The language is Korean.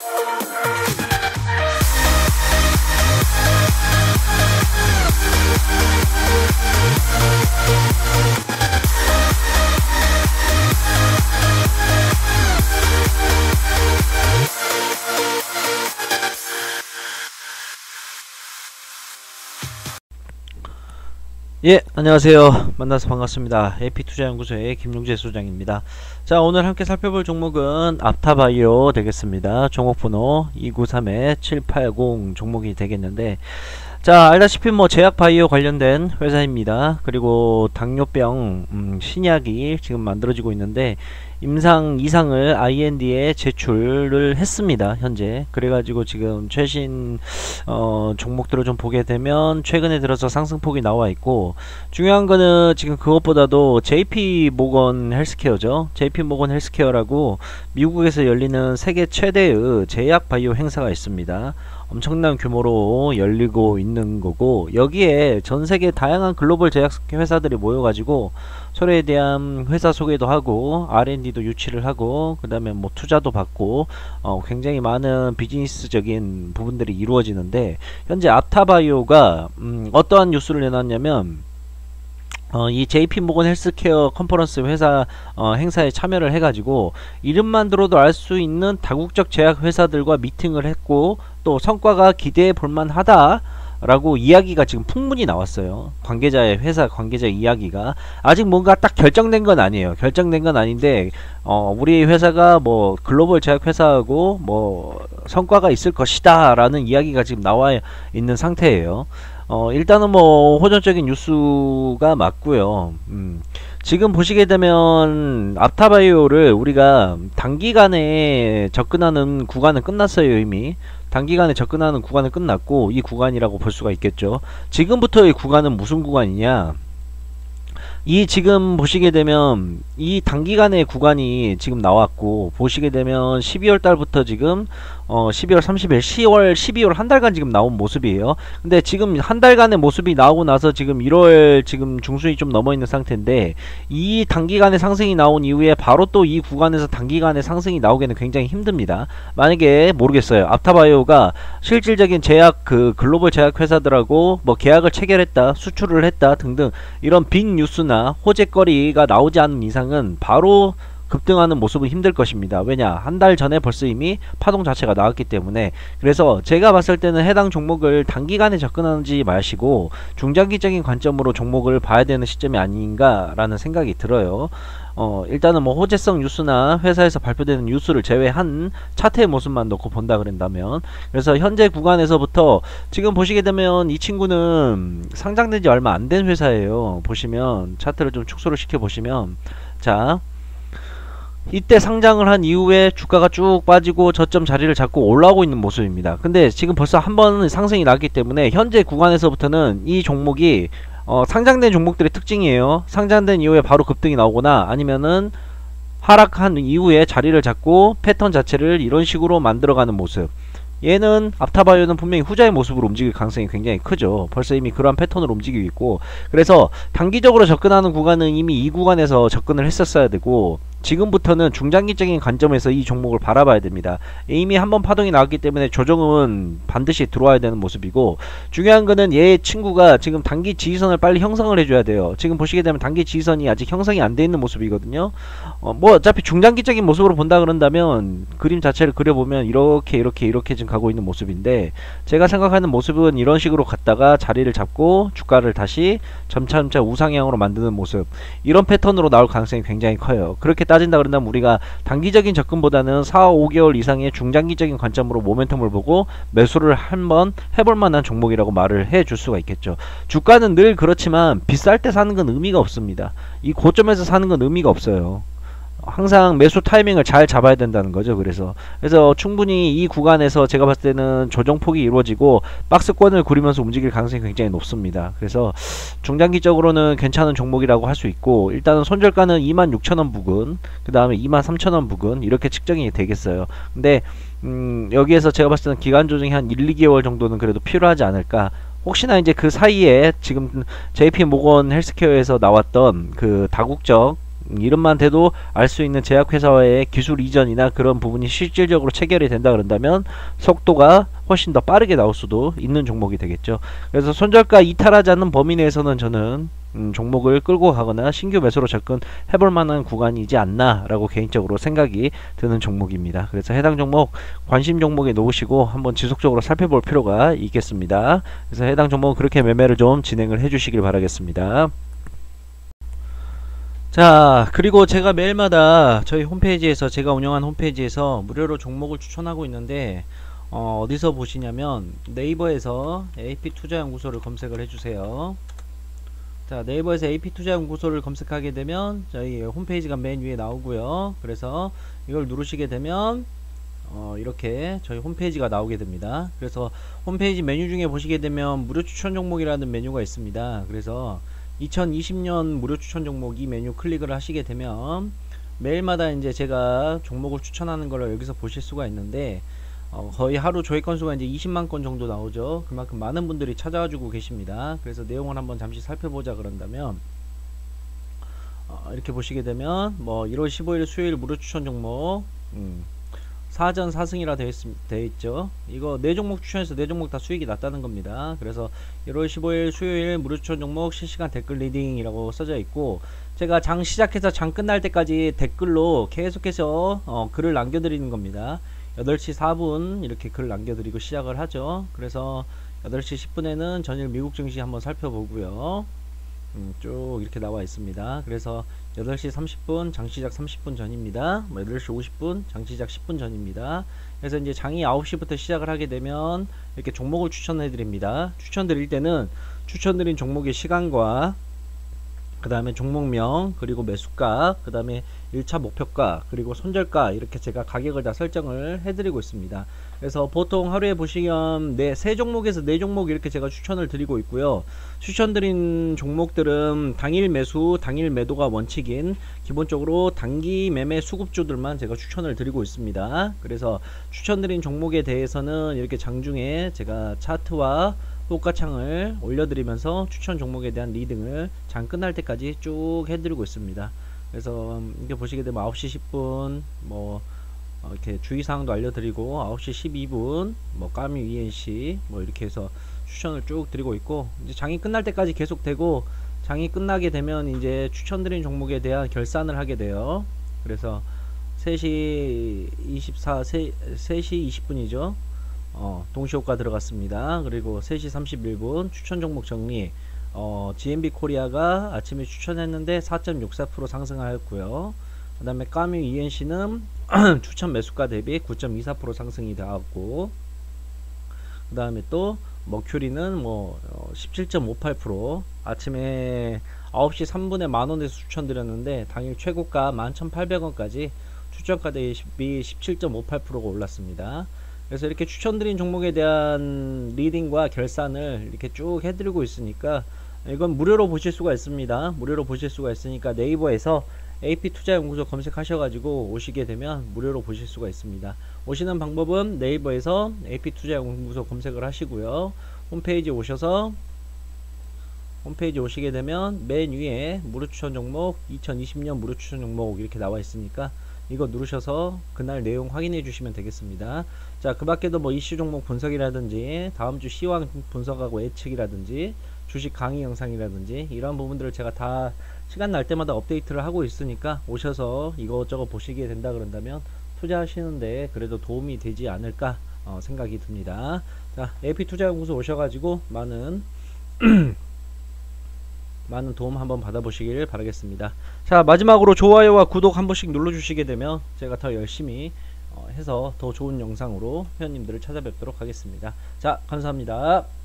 예, 안녕하세요. 만나서 반갑습니다. AP투자연구소의 김용재 소장입니다. 자, 오늘 함께 살펴볼 종목은 앞타바이오 되겠습니다. 종목번호 293-780 종목이 되겠는데, 자, 알다시피 제약바이오 관련된 회사입니다. 그리고 당뇨병 신약이 지금 만들어지고 있는데 임상 이상을 IND에 제출을 했습니다. 현재. 그래가지고 지금 최신 종목들을 좀 보게 되면 최근에 들어서 상승폭이 나와 있고, 중요한 거는 지금 그것보다도 JP모건 헬스케어죠. JP모건 헬스케어라고 미국에서 열리는 세계 최대의 제약바이오 행사가 있습니다. 엄청난 규모로 열리고 있는 거고, 여기에 전세계 다양한 글로벌 제약 회사들이 모여가지고 서로에 대한 회사 소개도 하고 R&D도 유치를 하고 그 다음에 투자도 받고 굉장히 많은 비즈니스적인 부분들이 이루어지는데, 현재 앞타바이오가 어떠한 뉴스를 내놨냐면, 이 JP모건 헬스케어 컨퍼런스 회사 행사에 참여를 해가지고 이름만 들어도 알 수 있는 다국적 제약 회사들과 미팅을 했고, 또 성과가 기대해 볼만 하다 라고 이야기가 지금 풍문이 나왔어요. 관계자의 회사 관계자 이야기가 아직 뭔가 딱 결정된 건 아니에요. 결정된 건 아닌데 우리 회사가 글로벌 제약 회사하고 성과가 있을 것이다 라는 이야기가 지금 나와 있는 상태예요. 일단은 호전적인 뉴스가 맞고요. 지금 보시게 되면 앞타바이오를 우리가 단기간에 접근하는 구간은 끝났어요. 이미 단기간에 접근하는 구간은 끝났고, 이 구간이라고 볼 수가 있겠죠. 지금부터의 구간은 무슨 구간이냐, 이 지금 보시게 되면 이 단기간의 구간이 지금 나왔고, 보시게 되면 12월 달부터 지금 12월 30일 10월 12월 한 달간 지금 나온 모습이에요. 근데 지금 한 달간의 모습이 나오고 나서 지금 1월 지금 중순이 좀 넘어 있는 상태인데, 이 단기간의 상승이 나온 이후에 바로 또 이 구간에서 단기간의 상승이 나오기는 굉장히 힘듭니다. 만약에 모르겠어요, 앞타바이오가 실질적인 제약 글로벌 제약 회사들하고 계약을 체결했다, 수출을 했다 등등 이런 빅 뉴스나 호재거리가 나오지 않는 이상은 바로 급등하는 모습은 힘들 것입니다. 왜냐, 한 달 전에 벌써 이미 파동 자체가 나왔기 때문에. 그래서 제가 봤을 때는 해당 종목을 단기간에 접근하지 마시고 중장기적인 관점으로 종목을 봐야 되는 시점이 아닌가 라는 생각이 들어요. 일단은 호재성 뉴스나 회사에서 발표되는 뉴스를 제외한 차트의 모습만 놓고 본다 그런다면, 그래서 현재 구간에서부터 지금 보시게 되면 이 친구는 상장된 지 얼마 안 된 회사예요. 보시면 차트를 좀 축소를 시켜 보시면, 자, 이때 상장을 한 이후에 주가가 쭉 빠지고 저점 자리를 잡고 올라오고 있는 모습입니다. 근데 지금 벌써 한번 상승이 났기 때문에 현재 구간에서부터는 이 종목이 상장된 종목들의 특징이에요. 상장된 이후에 바로 급등이 나오거나 아니면은 하락한 이후에 자리를 잡고 패턴 자체를 이런 식으로 만들어가는 모습. 얘는 앞타바이오는 분명히 후자의 모습으로 움직일 가능성이 굉장히 크죠. 벌써 이미 그러한 패턴으로 움직이고 있고, 그래서 단기적으로 접근하는 구간은 이미 이 구간에서 접근을 했었어야 되고, 지금부터는 중장기적인 관점에서 이 종목을 바라봐야 됩니다. 이미 한번 파동이 나왔기 때문에 조정은 반드시 들어와야 되는 모습이고, 중요한 거는 얘 친구가 지금 단기 지지선을 빨리 형성을 해줘야 돼요. 지금 보시게 되면 단기 지지선이 아직 형성이 안 돼 있는 모습이거든요. 어차피 중장기적인 모습으로 본다 그런다면 그림 자체를 그려보면 이렇게 지금 가고 있는 모습인데, 제가 생각하는 모습은 이런 식으로 갔다가 자리를 잡고 주가를 다시 점차 우상향으로 만드는 모습, 이런 패턴으로 나올 가능성이 굉장히 커요. 그렇게 따진다 그런다면 우리가 단기적인 접근보다는 4-5개월 이상의 중장기적인 관점으로 모멘텀을 보고 매수를 한번 해볼 만한 종목이라고 말을 해줄 수가 있겠죠. 주가는 늘 그렇지만 비쌀 때 사는 건 의미가 없습니다. 이 고점에서 사는 건 의미가 없어요. 항상 매수 타이밍을 잘 잡아야 된다는 거죠. 그래서 충분히 이 구간에서 제가 봤을 때는 조정폭이 이루어지고 박스권을 구리면서 움직일 가능성이 굉장히 높습니다. 그래서 중장기적으로는 괜찮은 종목이라고 할 수 있고, 일단은 손절가는 26,000원 부근, 그 다음에 23,000원 부근 이렇게 측정이 되겠어요. 근데 여기에서 제가 봤을 때는 기간 조정이 한 1-2개월 정도는 그래도 필요하지 않을까. 혹시나 이제 그 사이에 지금 JP모건 헬스케어에서 나왔던 그 다국적 이름만 돼도 알 수 있는 제약회사와의 기술 이전이나 그런 부분이 실질적으로 체결이 된다 그런다면 속도가 훨씬 더 빠르게 나올 수도 있는 종목이 되겠죠. 그래서 손절가 이탈하지 않는 범위 내에서는 저는 종목을 끌고 가거나 신규 매수로 접근해볼 만한 구간이지 않나 라고 개인적으로 생각이 드는 종목입니다. 그래서 해당 종목 관심 종목에 놓으시고 한번 지속적으로 살펴볼 필요가 있겠습니다. 그래서 해당 종목은 그렇게 매매를 좀 진행을 해 주시길 바라겠습니다. 자, 그리고 제가 매일마다 저희 홈페이지에서, 제가 운영한 홈페이지에서 무료로 종목을 추천하고 있는데 어디서 보시냐면 네이버에서 AP투자연구소를 검색을 해주세요. 자, 네이버에서 AP투자연구소를 검색하게 되면 저희 홈페이지가 맨 위에 나오고요. 그래서 이걸 누르시게 되면 이렇게 저희 홈페이지가 나오게 됩니다. 그래서 홈페이지 메뉴 중에 보시게 되면 무료 추천 종목이라는 메뉴가 있습니다. 그래서 2020년 무료 추천 종목 이 메뉴 클릭을 하시게 되면 매일마다 이제 제가 종목을 추천하는 걸 여기서 보실 수가 있는데 거의 하루 조회 건수가 이제 20만 건 정도 나오죠. 그만큼 많은 분들이 찾아와 주고 계십니다. 그래서 내용을 한번 잠시 살펴보자 그런다면 이렇게 보시게 되면 뭐 1월 15일 수요일 무료 추천 종목 사전 4승이라 되어 있죠. 이거 4종목 추천해서 4종목 다 수익이 났다는 겁니다. 그래서 1월 15일 수요일 무료 추천 종목 실시간 댓글 리딩이라고 써져 있고, 제가 장 시작해서 장 끝날 때까지 댓글로 계속해서 글을 남겨드리는 겁니다. 8시 4분 이렇게 글을 남겨드리고 시작을 하죠. 그래서 8시 10분에는 전일 미국 증시 한번 살펴보고요. 쭉 이렇게 나와 있습니다. 그래서 8시 30분 장시작 30분 전입니다. 8시 50분 장시작 10분 전입니다. 그래서 이제 장이 9시부터 시작을 하게 되면 이렇게 종목을 추천해 드립니다. 추천드릴 때는 추천드린 종목의 시간과 그 다음에 종목명, 그리고 매수가, 그 다음에 1차 목표가, 그리고 손절가, 이렇게 제가 가격을 다 설정을 해드리고 있습니다. 그래서 보통 하루에 보시면 3종목에서 4종목 이렇게 제가 추천을 드리고 있고요. 추천드린 종목들은 당일 매수, 당일 매도가 원칙인 기본적으로 단기 매매 수급주들만 제가 추천을 드리고 있습니다. 그래서 추천드린 종목에 대해서는 이렇게 장중에 제가 차트와 호가창을 올려드리면서 추천 종목에 대한 리딩을 장 끝날 때까지 쭉 해드리고 있습니다. 그래서 이렇게 보시게 되면 9시 10분 뭐 이렇게 주의사항도 알려드리고 9시 12분 뭐 까미 ENC 뭐 이렇게 해서 추천을 쭉 드리고 있고, 이제 장이 끝날 때까지 계속 되고, 장이 끝나게 되면 이제 추천드린 종목에 대한 결산을 하게 돼요. 그래서 3시 20분이죠. 동시효과 들어갔습니다. 그리고 3시 31분 추천 종목 정리, GMB 코리아가 아침에 추천했는데 4.64% 상승하였고요. 그 다음에 까뮤 ENC는 추천 매수가 대비 9.24% 상승이 나왔고, 그 다음에 또 머큐리는 뭐 17.58%, 아침에 9시 3분에 만원에서 추천드렸는데 당일 최고가 11,800원까지 추천가 대비 17.58%가 올랐습니다. 그래서 이렇게 추천드린 종목에 대한 리딩과 결산을 이렇게 쭉 해드리고 있으니까 이건 무료로 보실 수가 있습니다. 무료로 보실 수가 있으니까 네이버에서 AP투자연구소 검색하셔가지고 오시게 되면 무료로 보실 수가 있습니다. 오시는 방법은 네이버에서 AP투자연구소 검색을 하시고요. 홈페이지 오셔서 홈페이지 오시게 되면 맨 위에 무료 추천 종목 2020년 무료 추천 종목 이렇게 나와 있으니까 이거 누르셔서 그날 내용 확인해 주시면 되겠습니다. 자, 그 밖에도 뭐 이슈 종목 분석이라든지 다음주 시황 분석하고 예측이라든지 주식 강의 영상이라든지 이런 부분들을 제가 다 시간 날 때마다 업데이트를 하고 있으니까 오셔서 이것저것 보시게 된다 그런다면 투자하시는데 그래도 도움이 되지 않을까 생각이 듭니다. 자, AP투자연구소 오셔가지고 많은 도움 한번 받아보시길 바라겠습니다. 자, 마지막으로 좋아요와 구독 한 번씩 눌러주시게 되면 제가 더 열심히 해서 더 좋은 영상으로 회원님들을 찾아뵙도록 하겠습니다. 자, 감사합니다.